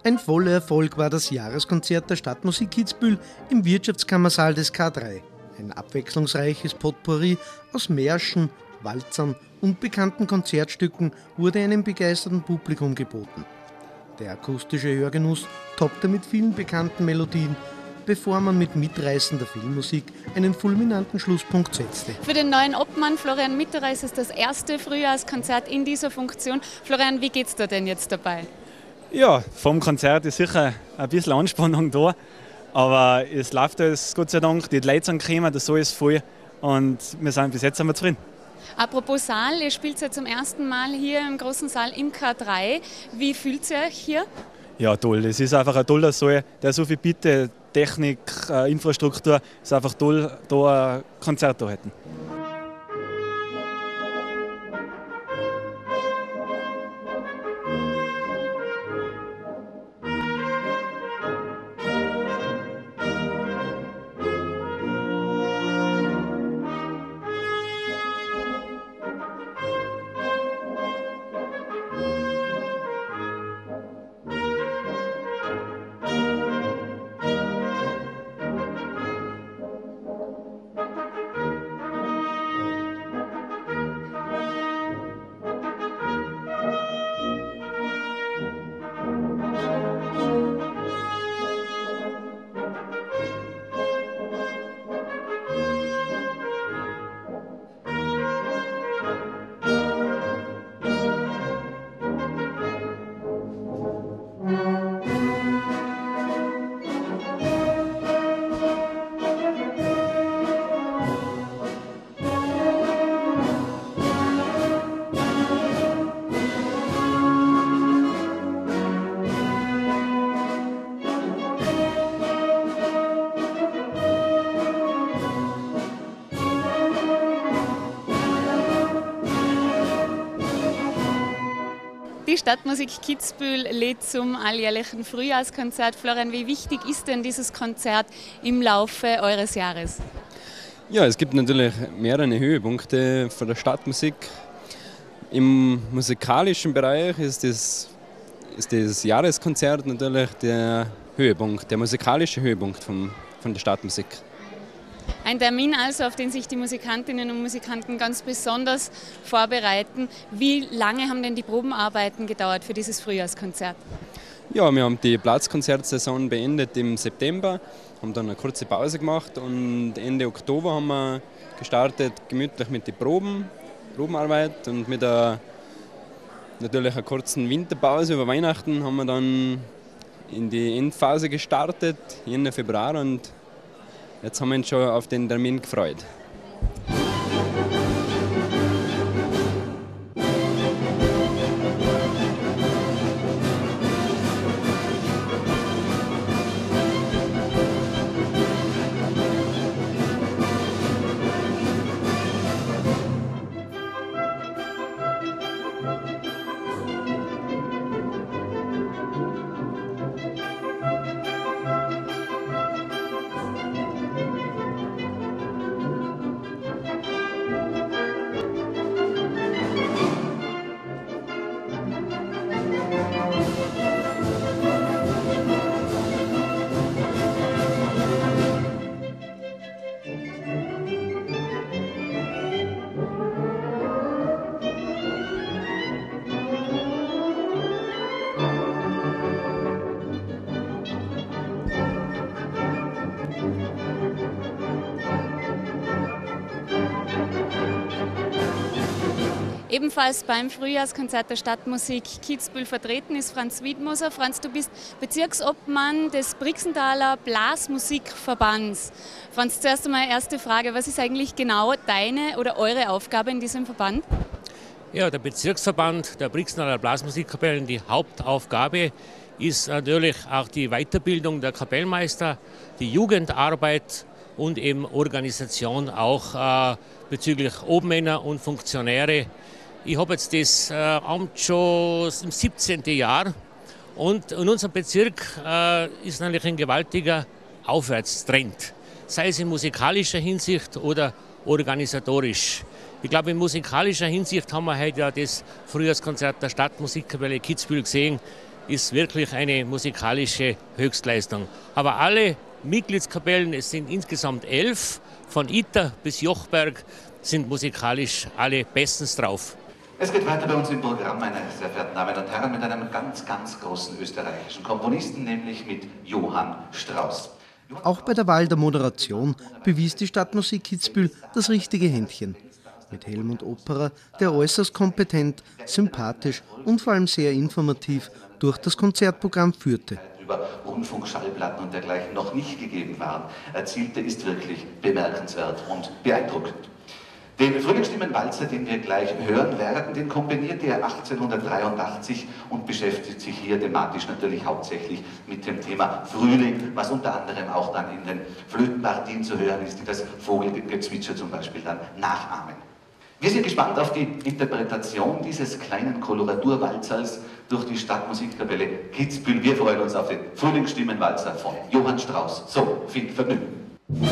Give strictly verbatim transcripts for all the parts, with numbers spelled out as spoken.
Ein voller Erfolg war das Jahreskonzert der Stadtmusik Kitzbühel im Wirtschaftskammersaal des K drei. Ein abwechslungsreiches Potpourri aus Märschen, Walzern und bekannten Konzertstücken wurde einem begeisterten Publikum geboten. Der akustische Hörgenuss toppte mit vielen bekannten Melodien, bevor man mit mitreißender Filmmusik einen fulminanten Schlusspunkt setzte. Für den neuen Obmann Florian Mitterer ist es das erste Frühjahrskonzert in dieser Funktion. Florian, wie geht's dir denn jetzt dabei? Ja, vom Konzert ist sicher ein bisschen Anspannung da, aber es läuft alles, Gott sei Dank, die Leute sind gekommen, das Saal ist voll und wir sind bis jetzt sind wir zufrieden. Apropos Saal, ihr spielt ja zum ersten Mal hier im großen Saal im K drei. Wie fühlt ihr euch hier? Ja, toll. Es ist einfach ein toller Saal, der so viel bietet, Technik, Infrastruktur. Es ist einfach toll, da ein Konzert zu halten. Die Stadtmusik Kitzbühel lädt zum alljährlichen Frühjahrskonzert. Florian, wie wichtig ist denn dieses Konzert im Laufe eures Jahres? Ja, es gibt natürlich mehrere Höhepunkte von der Stadtmusik. Im musikalischen Bereich ist das, ist das Jahreskonzert natürlich der Höhepunkt, der musikalische Höhepunkt vom, von der Stadtmusik. Ein Termin also, auf den sich die Musikantinnen und Musikanten ganz besonders vorbereiten. Wie lange haben denn die Probenarbeiten gedauert für dieses Frühjahrskonzert? Ja, wir haben die Platzkonzertsaison beendet im September, haben dann eine kurze Pause gemacht und Ende Oktober haben wir gestartet, gemütlich mit den Proben, Probenarbeit und mit einer, natürlich einer kurzen Winterpause über Weihnachten haben wir dann in die Endphase gestartet, Ende Februar, und jetzt haben wir uns schon auf den Termin gefreut. Ebenfalls beim Frühjahrskonzert der Stadtmusik Kitzbühel vertreten ist Franz Wiedmoser. Franz, du bist Bezirksobmann des Brixenthaler Blasmusikverbands. Franz, zuerst einmal erste Frage, was ist eigentlich genau deine oder eure Aufgabe in diesem Verband? Ja, der Bezirksverband der Brixenthaler Blasmusikkapellen, die Hauptaufgabe ist natürlich auch die Weiterbildung der Kapellmeister, die Jugendarbeit und eben Organisation auch äh, bezüglich Obmänner und Funktionäre. Ich habe jetzt das äh, Amt schon im siebzehnten Jahr und in unserem Bezirk äh, ist natürlich ein gewaltiger Aufwärtstrend, sei es in musikalischer Hinsicht oder organisatorisch. Ich glaube, in musikalischer Hinsicht haben wir heute ja das Frühjahrskonzert der Stadtmusikkapelle Kitzbühel gesehen. ist wirklich eine musikalische Höchstleistung. Aber alle Mitgliedskapellen, es sind insgesamt elf, von Itter bis Jochberg, sind musikalisch alle bestens drauf. Es geht weiter bei uns im Programm, meine sehr verehrten Damen und Herren, mit einem ganz, ganz großen österreichischen Komponisten, nämlich mit Johann Strauss. Auch bei der Wahl der Moderation bewies die Stadtmusik Kitzbühel das richtige Händchen. Mit Helmut Opperer, der äußerst kompetent, sympathisch und vor allem sehr informativ durch das Konzertprogramm führte. Über Rundfunkschallplatten und dergleichen noch nicht gegeben waren, erzielte, ist wirklich bemerkenswert und beeindruckend. Den Frühlingsstimmenwalzer, den wir gleich hören werden, den komponierte er achtzehnhundertdreiundachtzig und beschäftigt sich hier thematisch natürlich hauptsächlich mit dem Thema Frühling, was unter anderem auch dann in den Flötenpartien zu hören ist, die das Vogelgezwitscher zum Beispiel dann nachahmen. Wir sind gespannt auf die Interpretation dieses kleinen Koloraturwalzers durch die Stadtmusikkapelle Kitzbühel. Wir freuen uns auf den Frühlingsstimmenwalzer von Johann Strauss. So, viel Vergnügen.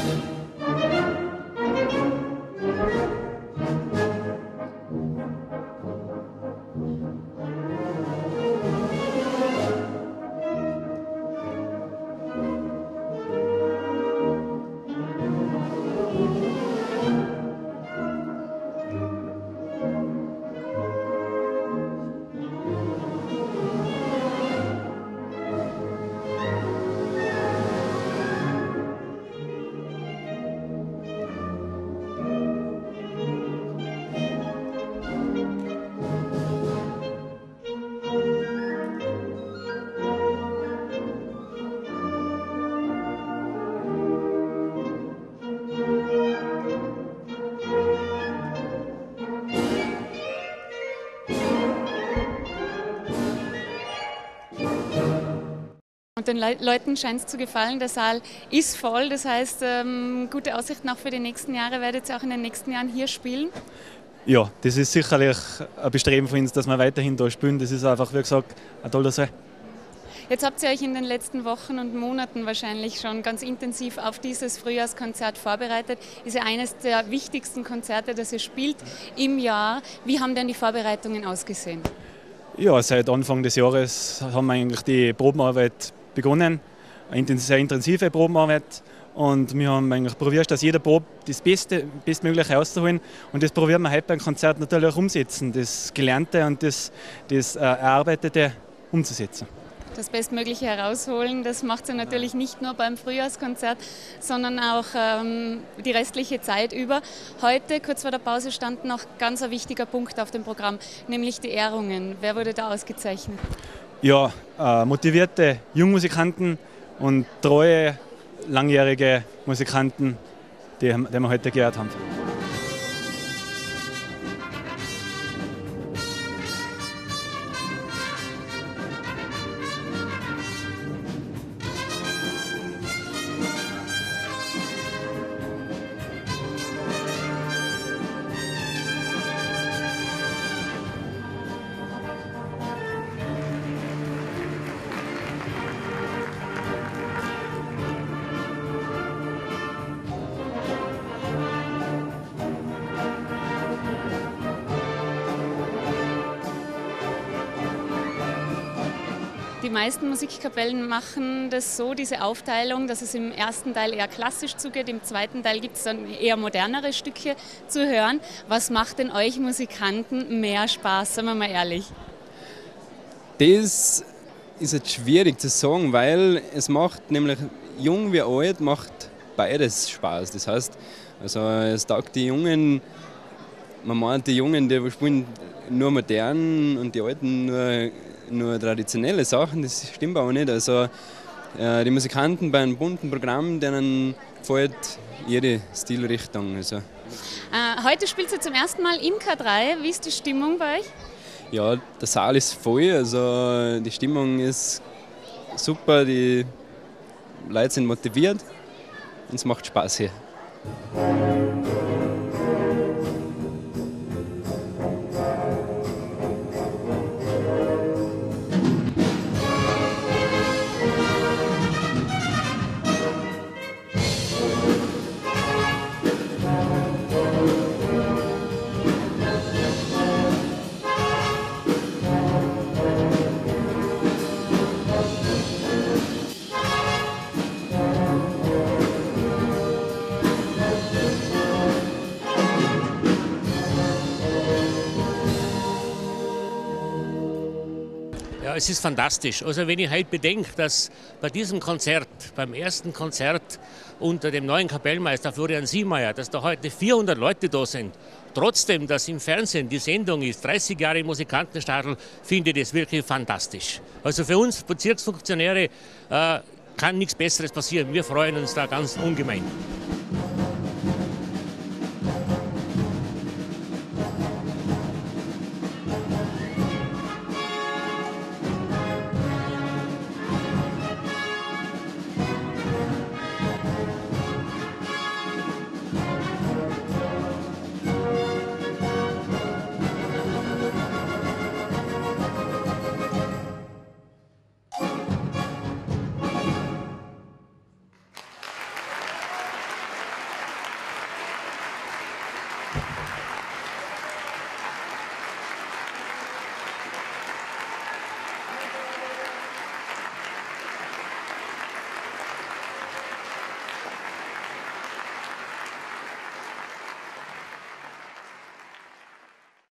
Und den Le Leuten scheint es zu gefallen. Der Saal ist voll, das heißt, ähm, gute Aussichten auch für die nächsten Jahre. Werdet ihr auch in den nächsten Jahren hier spielen? Ja, das ist sicherlich ein Bestreben von uns, dass wir weiterhin da spielen. Das ist einfach, wie gesagt, ein toller Saal. Jetzt habt ihr euch in den letzten Wochen und Monaten wahrscheinlich schon ganz intensiv auf dieses Frühjahrskonzert vorbereitet. Ist ja eines der wichtigsten Konzerte, das ihr spielt im Jahr. Wie haben denn die Vorbereitungen ausgesehen? Ja, seit Anfang des Jahres haben wir eigentlich die Probenarbeit begonnen. Eine sehr intensive Probenarbeit. Und wir haben eigentlich probiert, dass jeder Probe das Beste, Bestmögliche rauszuholen. Und das probieren wir heute beim Konzert natürlich auch umsetzen, das Gelernte und das, das Erarbeitete umzusetzen. Das Bestmögliche herausholen, das macht sie natürlich nicht nur beim Frühjahrskonzert, sondern auch ähm, die restliche Zeit über. Heute, kurz vor der Pause, stand noch ganz ein wichtiger Punkt auf dem Programm, nämlich die Ehrungen. Wer wurde da ausgezeichnet? Ja, äh, motivierte Jungmusikanten und treue, langjährige Musikanten, die, die wir heute gehört haben. Die meisten Musikkapellen machen das so, diese Aufteilung, dass es im ersten Teil eher klassisch zugeht, im zweiten Teil gibt es dann eher modernere Stücke zu hören. Was macht denn euch Musikanten mehr Spaß, sagen wir mal ehrlich? Das ist jetzt schwierig zu sagen, weil es macht nämlich jung wie alt macht beides Spaß. Das heißt, also es taugt die Jungen, man meint die Jungen, die spielen nur modern und die Alten nur nur traditionelle Sachen, das stimmt aber nicht. Also äh, die Musikanten bei einem bunten Programm, denen gefällt jede Stilrichtung. Also. Äh, heute spielt ihr zum ersten Mal im K drei. Wie ist die Stimmung bei euch? Ja, der Saal ist voll, also die Stimmung ist super, die Leute sind motiviert und es macht Spaß hier. es ist fantastisch. Also wenn ich heute bedenke, dass bei diesem Konzert, beim ersten Konzert unter dem neuen Kapellmeister Florian Siemeier, dass da heute vierhundert Leute da sind, trotzdem, dass im Fernsehen die Sendung ist, dreißig Jahre Musikantenstadel, finde ich das wirklich fantastisch. Also für uns Bezirksfunktionäre äh, kann nichts Besseres passieren. Wir freuen uns da ganz ungemein.